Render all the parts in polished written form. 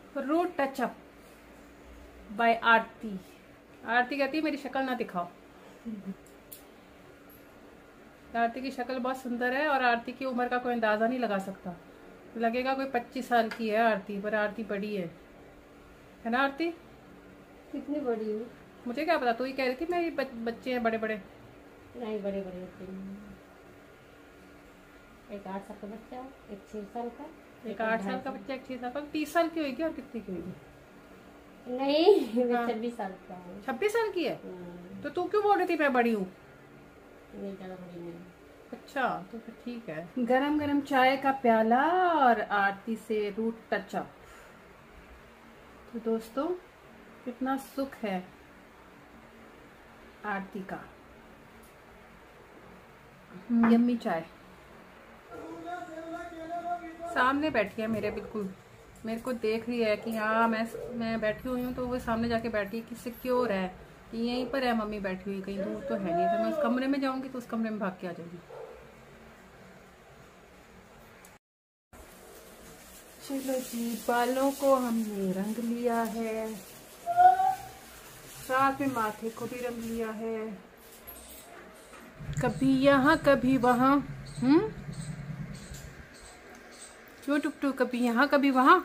Root touch up by Aarti. Aarti कहती है मेरी शक्ल ना दिखाओ। आरती की शक्ल बहुत सुंदर है और आरती की उम्र का कोई अंदाजा नहीं लगा सकता। लगेगा कोई 25 साल की है आरती, पर आरती बड़ी है ना आरती? कितनी बड़ी हूँ? मुझे क्या पता, तू ही कह रही थी मेरी बच्चे हैं बड़े बड़े। नहीं, बड़े बड़े होते हैं। एक 8 साल का बच्चा, एक 6 साल का, एक 8 साल का बच्चा, एक 6 साल का। 30 साल की होगी और कितनी की होगी? नहीं, मैं हाँ। 26 साल का हूँ। 26 साल की है? तो तू क्यों बोल रही थी मैं बड़ी हूँ? नहीं, ज़्यादा बड़ी नहीं। अच्छा, तो फिर ठीक है। गरम गरम चाय का प्याला और आरती से रूट टचअप। तो दोस्तों, कितना सुख है आरती का। यम्मी चाय सामने बैठी है मेरे, बिल्कुल मेरे को देख रही है कि हाँ मैं बैठी हुई हूँ, तो वो सामने जाके बैठी है कि सिक्योर है कि यहीं पर है मम्मी बैठी हुई, कहीं दूर तो है नहीं। तो मैं उस कमरे में जाऊंगी तो उस कमरे में भाग के आ जाऊंगी। चलो जी, बालों को हमने रंग लिया है, साथ में माथे को भी रंग लिया है, कभी यहाँ कभी वहाँ। क्यों टुकटू, कभी यहाँ कभी वहाँ।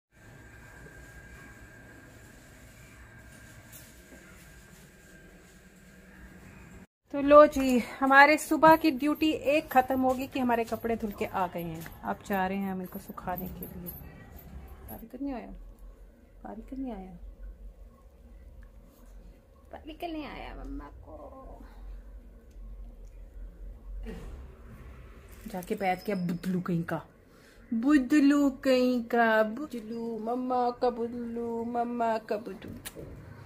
तो लो जी, हमारे सुबह की ड्यूटी एक खत्म होगी कि हमारे कपड़े धुल के आ गए हैं। अब जा रहे हैं हम इनको सुखाने के लिए। पारी करने आया, पारी करने आया, पारी करने आया मम्मा को। जाके बैठ के बुदलू कहीं का, बुदलू कहीं का, बुदलू मम्मा का, बुदलू मम्मा का बुदलू।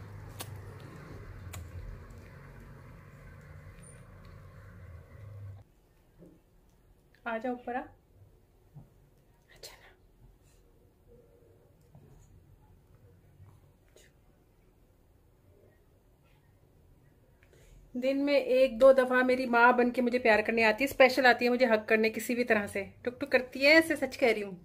आ जाओ ऊपर आ। अच्छा ना, दिन में 1-2 दफा मेरी माँ बन के मुझे प्यार करने आती है, स्पेशल आती है मुझे हक करने किसी भी तरह से। टुक टुक करती है ऐसे, सच कह रही हूँ।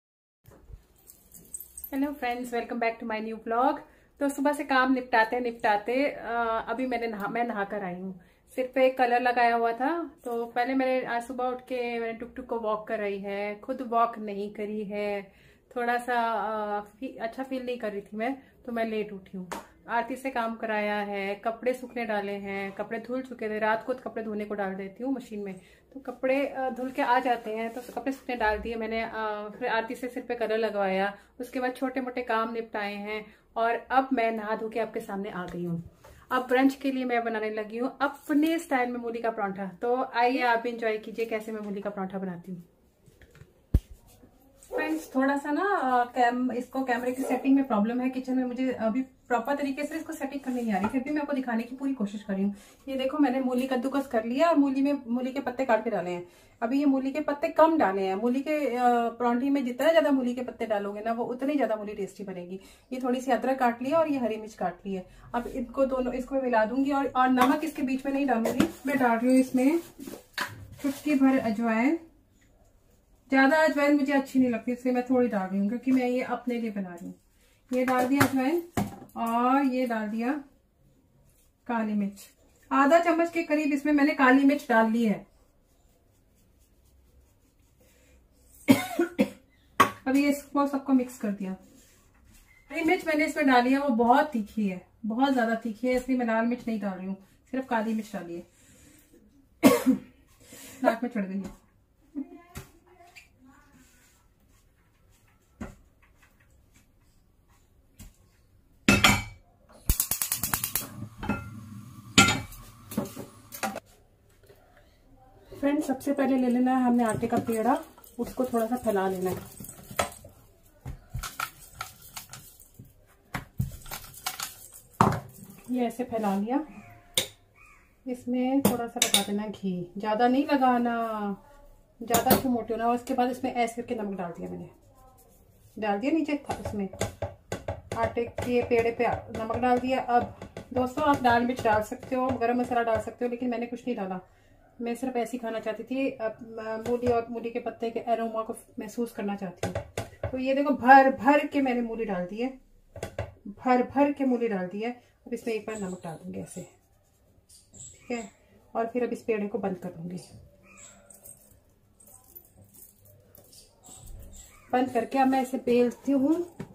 Hello friends, welcome back to my new vlog. तो सुबह से काम निपटाते अभी मैं नहा कर आई हूँ। सिर पे कलर लगाया हुआ था, तो पहले मैंने आज सुबह उठ के मैंने टुक टुक को वॉक कराई है, खुद वॉक नहीं करी है। थोड़ा सा अच्छा फील नहीं कर रही थी मैं, तो मैं लेट उठी हूँ। आरती से काम कराया है, कपड़े सूखने डाले हैं, कपड़े धुल चुके थे, रात को कपड़े धोने को डाल देती हूँ मशीन में, तो कपड़े धुल के आ जाते हैं, तो कपड़े सूखने डाल दिए मैंने। फिर आरती से सिर पे कलर लगवाया, उसके बाद छोटे मोटे काम निपटाए हैं, और अब मैं नहा धो के आपके सामने आ गई हूँ। अब ब्रंच के लिए मैं बनाने लगी हूँ अपने स्टाइल में मूली का परांठा। तो आइए आप भी इंजॉय कीजिए कैसे मैं मूली का परांठा बनाती हूँ। फ्रेंड्स, थोड़ा सा ना इसको कैमरे की सेटिंग में प्रॉब्लम है किचन में, मुझे अभी प्रॉपर तरीके से इसको सेटिंग करने नहीं आ रही, फिर भी मैं आपको दिखाने की पूरी कोशिश कर रही हूँ। ये देखो, मैंने मूली कद्दूकस कर लिया और मूली के पत्ते काट के डाले हैं। अभी ये मूली के पत्ते कम डाले हैं। मूली के परांठे में जितना ज्यादा मूली के पत्ते डालोगे ना, वो उतनी ज्यादा मूली टेस्टी बनेगी। ये थोड़ी सी अदरक काट लिया और ये हरी मिर्च काट ली है। अब इसको मैं मिला दूंगी, और नमक इसके बीच में नहीं डालूंगी। मैं डाल रही हूँ इसमें चुटकी भर अजवाइन। ज्यादा अजवाइन मुझे अच्छी नहीं लगती, इसलिए मैं थोड़ी डाल रही हूँ, क्योंकि मैं ये अपने लिए बना रही हूँ। ये डाल दिया अजवाइन, और ये डाल दिया काली मिर्च। आधा चम्मच के करीब इसमें मैंने काली मिर्च डाल ली है। अभी इसको सबको मिक्स कर दिया। काली मिर्च मैंने इसमें डाली है, वो बहुत तीखी है, बहुत ज्यादा तीखी है, इसलिए मैं लाल मिर्च नहीं डाल रही हूँ, सिर्फ काली मिर्च डाली है। नाक में चढ़ गई है। फ्रेंड्स, सबसे पहले ले लेना है हमने आटे का पेड़ा, उसको थोड़ा सा फैला लेना है। ये ऐसे फैला लिया। इसमें थोड़ा सा लगा देना घी, ज्यादा नहीं लगाना, ज्यादा तो मोटे होना। और उसके बाद इसमें ऐसे करके नमक डाल दिया, मैंने डाल दिया नीचे इसमें आटे के पेड़े पे नमक डाल दिया। अब दोस्तों, आप दाल मिर्च डाल सकते हो, गरम मसाला डाल सकते हो, लेकिन मैंने कुछ नहीं डाला। मैं सिर्फ ऐसी खाना चाहती थी, मूली और मूली के पत्ते के एरोमा को महसूस करना चाहती हूँ। तो ये देखो भर भर के मैंने मूली डाल दी है, भर भर के मूली डाल दी है। अब इसमें एक बार नमक डाल दूंगी ऐसे, ठीक है। और फिर अब इस पेड़े को बंद कर दूंगी। बंद करके अब मैं इसे बेलती हूँ।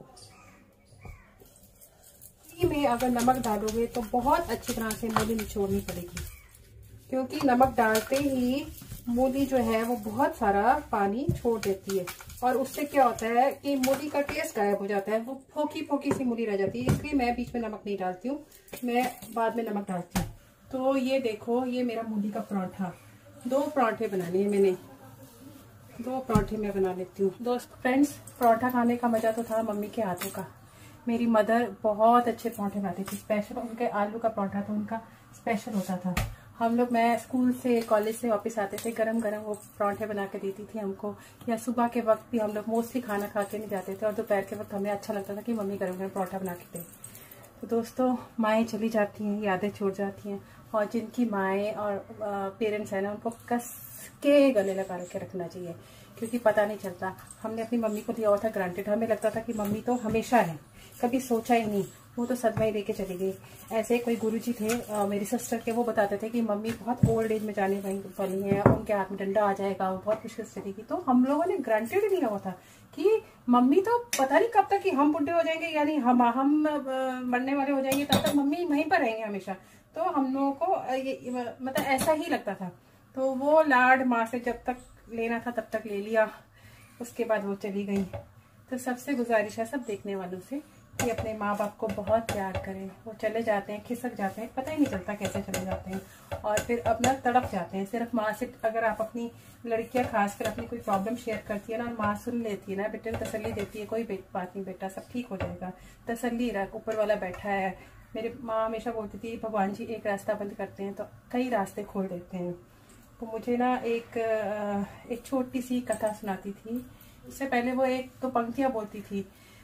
में अगर नमक डालोगे तो बहुत अच्छी तरह से मूली निचोड़नी पड़ेगी, क्योंकि नमक डालते ही मूली जो है वो बहुत सारा पानी छोड़ देती है, और उससे क्या होता है कि मूली का टेस्ट गायब हो जाता है, वो फोकी फोकी सी मूली रह जाती है। इसलिए मैं बीच में नमक नहीं डालती हूँ, मैं बाद में नमक डालती हूँ। तो ये देखो, ये मेरा मूली का पराठा, 2 पराठे बनाने हैं मैंने, 2 पराठे मैं बना लेती हूँ। दोस्त फ्रेंड्स, पराठा खाने का मजा तो था मम्मी के हाथों का। मेरी मदर बहुत अच्छे पराठे बनाती थी, स्पेशल उनके आलू का पराठा तो उनका स्पेशल होता था। हम लोग, मैं स्कूल से कॉलेज से वापस आते थे, गरम गरम वो पराठे बना के देती थी हमको। या सुबह के वक्त भी हम लोग मोस्टली खाना खा के नहीं जाते थे, और दोपहर के वक्त हमें अच्छा लगता था कि मम्मी गरम गरम पराठा बना के दे। तो दोस्तों, माएँ चली जाती हैं, यादें छूट जाती हैं, और जिनकी माएँ और पेरेंट्स हैं ना, उनको कस के गले लगा के रखना चाहिए, क्योंकि पता नहीं चलता। हमने अपनी मम्मी को लिया हुआ था ग्रांटेड, हमें लगता था कि मम्मी तो हमेशा है, कभी सोचा ही नहीं, वो तो सदमा ही लेके चली गई। ऐसे कोई गुरुजी थे मेरी सिस्टर के, वो बताते थे कि मम्मी बहुत ओल्ड एज में जाने वाली हैं, उनके हाथ में डंडा आ जाएगा, वो बहुत मुश्किल से चलेगी। तो हम लोगों ने ग्रांटेड ही लिया हुआ था कि मम्मी तो पता नहीं कब तक कि हम बुढ़े हो जाएंगे, यानी हम मरने वाले हो जाएंगे, तब तक मम्मी वहीं पर रहेंगे हमेशा। तो हम लोगों को ये मतलब ऐसा ही लगता था। तो वो लाड माँ से जब तक लेना था तब तक ले लिया, उसके बाद वो चली गई। तो सबसे गुजारिश है सब देखने वालों से कि अपने माँ बाप को बहुत प्यार करें। वो चले जाते हैं, खिसक जाते हैं, पता ही नहीं चलता कैसे चले जाते हैं, और फिर अपना तड़प जाते हैं। सिर्फ माँ से अगर आप अपनी लड़कियां खासकर अपनी कोई प्रॉब्लम शेयर करती है ना, माँ सुन लेती है ना, बेटे को तसल्ली देती है, कोई बात नहीं बेटा, सब ठीक हो जाएगा, तसल्ली रख, ऊपर वाला बैठा है। मेरी माँ हमेशा बोलती थी भगवान जी एक रास्ता बंद करते हैं तो कई रास्ते खोल देते हैं। तो मुझे ना एक छोटी सी कथा सुनाती थी। उससे पहले वो एक तो पंक्तियाँ बोलती थी,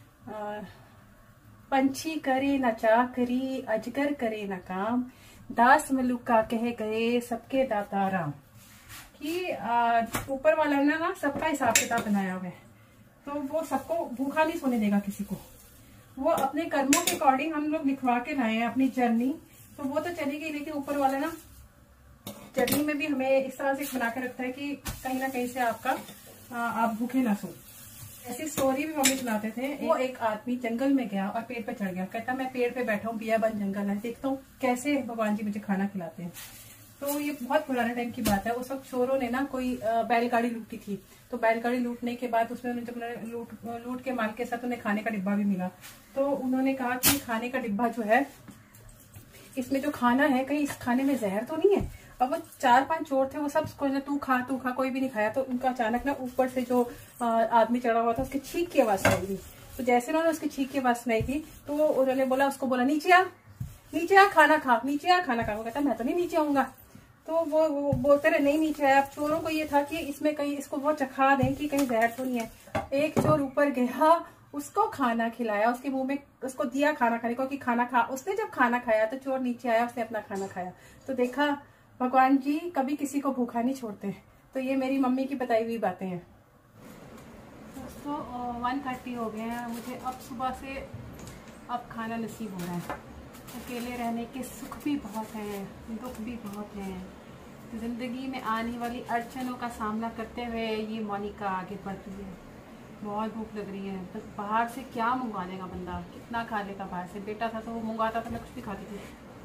पंछी करे न चाकरी, अजगर करे न काम, दास मलुका कह गए सबके दाता राम। कि ऊपर वाला ना सबका हिसाब किताब बनाया हुआ है, तो वो सबको भूखा नहीं सोने देगा किसी को। वो अपने कर्मों के अकॉर्डिंग हम लोग लिखवा के लाए हैं अपनी जर्नी, तो वो तो चली गई, लेकिन ऊपर वाला ना जर्नी में भी हमें इस तरह से बना के रखता है कि कहीं ना कहीं से आप भूखे ना सो। ऐसी स्टोरी भी मम्मी सुनाते थे। वो एक आदमी जंगल में गया और पेड़ पे चढ़ गया, कहता मैं पेड़ पे बैठा हूँ, बियाबान जंगल है, देखता हूँ कैसे भगवान जी मुझे खाना खिलाते हैं। तो ये बहुत पुराने टाइम की बात है। उस वक्त चोरों ने ना कोई बैलगाड़ी लूटी थी, तो बैलगाड़ी लूटने के बाद उसमें जब लूट के माल के साथ उन्हें खाने का डिब्बा भी मिला। तो उन्होंने कहा कि खाने का डिब्बा जो है, इसमें जो खाना है कहीं इस खाने में जहर तो नहीं है। अब वो 4-5 चोर थे, वो सब तू खा, कोई भी नहीं खाया। तो उनका अचानक ना ऊपर से जो आदमी चढ़ा हुआ था उसकी छींक की आवाज सुनाई दी। तो जैसे उन्होंने उसकी छींक की आवाज सुनाई थी, तो उन्होंने उसको बोला नीचे आ खाना खा, नीचे आ खाना खा। वो कहता मैं तो नहीं नीचे आऊंगा। तो वो बोलते रहे नहीं नीचे आया। अब चोरों को ये था कि इसमें कहीं इसको वो चखा दें कि कहीं जहर तो नहीं है। एक चोर ऊपर गया, उसको खाना खिलाया, उसके मुंह में उसको दिया खाना खाने को कि खाना खा। उसने जब खाना खाया तो चोर नीचे आया, उसने अपना खाना खाया। तो देखा भगवान जी कभी किसी को भूखा नहीं छोड़ते। तो ये मेरी मम्मी की बताई हुई बातें हैं। दोस्तों 1:30 हो गए हैं, मुझे अब सुबह से अब खाना नसीब हो रहा है। अकेले रहने के सुख भी बहुत हैं, दुख भी बहुत हैं। ज़िंदगी में आने वाली अड़चनों का सामना करते हुए ये मोनिका आगे बढ़ रही है। बहुत भूख लग रही है, बस बाहर से क्या मंगवा लेगा बंदा, कितना खा लेगा बाहर से। बेटा था तो वो मंगवाता था, मैं कुछ भी खाती थी।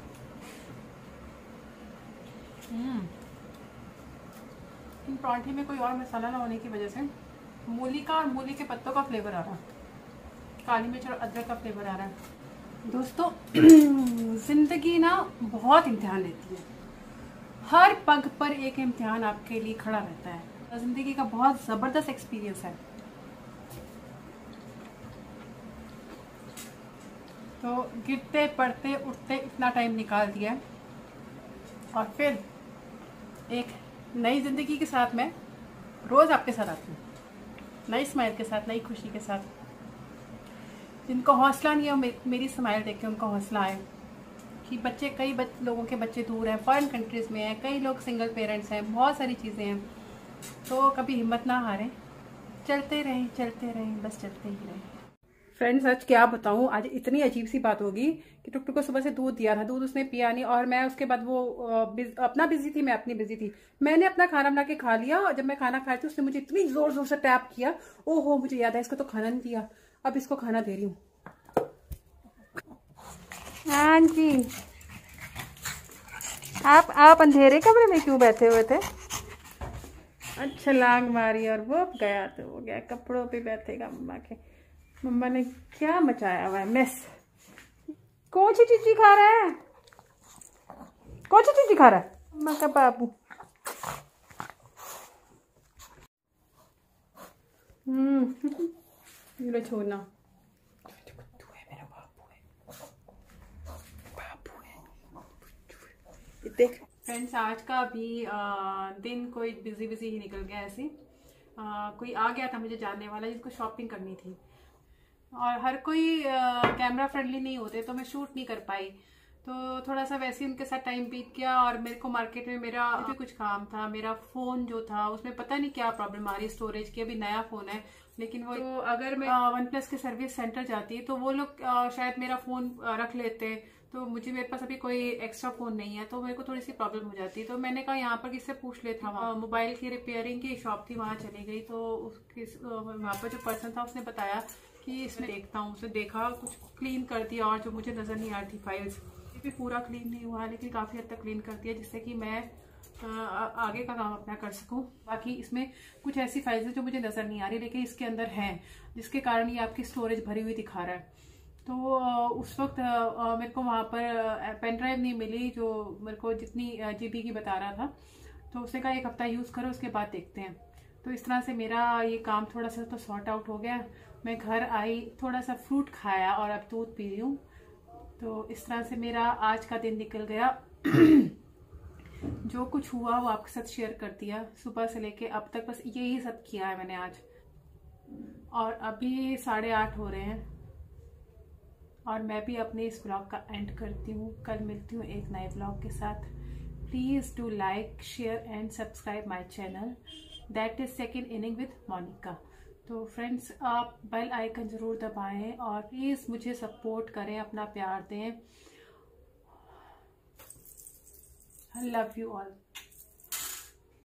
इन पराठे में कोई और मसाला ना होने की वजह से मूली का और मूली के पत्तों का फ्लेवर आ रहा है, काली मिर्च और अदरक का फ्लेवर आ रहा है। दोस्तों जिंदगी ना बहुत इम्तिहान लेती है, हर पग पर एक इम्तिहान आपके लिए खड़ा रहता है। जिंदगी का बहुत ज़बरदस्त एक्सपीरियंस है। तो गिरते पड़ते उठते इतना टाइम निकाल दिया, और फिर एक नई ज़िंदगी के साथ मैं रोज़ आपके साथ आती हूँ, नई स्माइल के साथ, नई खुशी के साथ। जिनको हौसला नहीं है मेरी स्माइल देख के उनको हौसला आए कि कई लोगों के बच्चे दूर हैं, फॉरेन कंट्रीज़ में हैं, कई लोग सिंगल पेरेंट्स हैं, बहुत सारी चीज़ें हैं। तो कभी हिम्मत ना हारें, चलते रहें बस चलते ही रहें। फ्रेंड्स आज क्या बताऊं, आज इतनी अजीब सी बात होगी कि टुक टुक को सुबह से दूध दिया था, दूध उसने पिया नहीं, और मैं उसके बाद वो अपना बिजी थी, मैं अपनी बिजी थी। मैंने अपना खाना बना के खा लिया, और जब मैं खाना खाई थी उसने मुझे इतनी जोर जोर से टैप किया। ओहो मुझे याद है, इसको तो खाना नहीं दिया, अब इसको खाना दे रही हूँ। हाँ जी, आप अंधेरे कमरे में क्यों बैठे हुए थे? अच्छा लांग मारी और वो गया तो हो गया, कपड़ों पे बैठेगा मम्मा के। मम्मा ने क्या मचाया हुआ है मेस। कौन सी चीज़ी खा रहा है, कौन सी चीज़ी खा रहा है मम्मा का बाबू? ये छोड़ना, मेरा बाबू है। देख फ्रेंड्स आज का भी दिन कोई बिजी बिजी ही निकल गया ऐसे। कोई आ गया था मुझे जानने वाला जिसको शॉपिंग करनी थी, और हर कोई कैमरा फ्रेंडली नहीं होते, तो मैं शूट नहीं कर पाई। तो थोड़ा सा वैसे ही उनके साथ टाइम बीत गया, और मेरे को मार्केट में मेरा भी कुछ काम था। मेरा फ़ोन जो था उसमें पता नहीं क्या प्रॉब्लम आ रही, स्टोरेज की। अभी नया फ़ोन है, लेकिन वो तो अगर मैं OnePlus के सर्विस सेंटर जाती तो वो लोग शायद मेरा फ़ोन रख लेते। तो मेरे पास अभी कोई एक्स्ट्रा फ़ोन नहीं है, तो मेरे को थोड़ी सी प्रॉब्लम हो जाती। तो मैंने कहा यहाँ पर किससे पूछ लेता हूँ। मोबाइल की रिपेयरिंग की शॉप थी, वहाँ चली गई। तो वहाँ पर जो पर्सन था उसने बताया कि इसमें देखता हूँ। उसे देखा, कुछ क्लीन कर दिया, और जो मुझे नज़र नहीं आ रही थी फाइल्स, ये भी पूरा क्लीन नहीं हुआ, लेकिन काफ़ी हद तक क्लीन कर दिया, जिससे कि मैं आगे का काम अपना कर सकूं। बाकी इसमें कुछ ऐसी फाइल्स हैं जो मुझे नज़र नहीं आ रही, लेकिन इसके अंदर हैं, जिसके कारण ये आपकी स्टोरेज भरी हुई दिखा रहा है। तो उस वक्त मेरे को वहाँ पर पेन ड्राइव नहीं मिली जो मेरे को जितनी GB की बता रहा था। तो उसने कहा 1 हफ्ता यूज़ करो, उसके बाद देखते हैं। तो इस तरह से मेरा ये काम थोड़ा सा तो सॉर्ट आउट हो गया। मैं घर आई, थोड़ा सा फ्रूट खाया, और अब दूध पी रही हूँ। तो इस तरह से मेरा आज का दिन निकल गया। जो कुछ हुआ वो आपके साथ शेयर कर दिया, सुबह से लेके अब तक बस यही सब किया है मैंने आज। और अभी 8:30 हो रहे हैं, और मैं भी अपने इस ब्लॉग का एंड करती हूँ। कल मिलती हूँ एक नए ब्लॉग के साथ। Please do like, share and subscribe my channel, that is second inning with Monika. तो फ्रेंड्स आप बेल आइकन ज़रूर दबाएं, और प्लीज़ मुझे सपोर्ट करें, अपना प्यार दें। I love you all.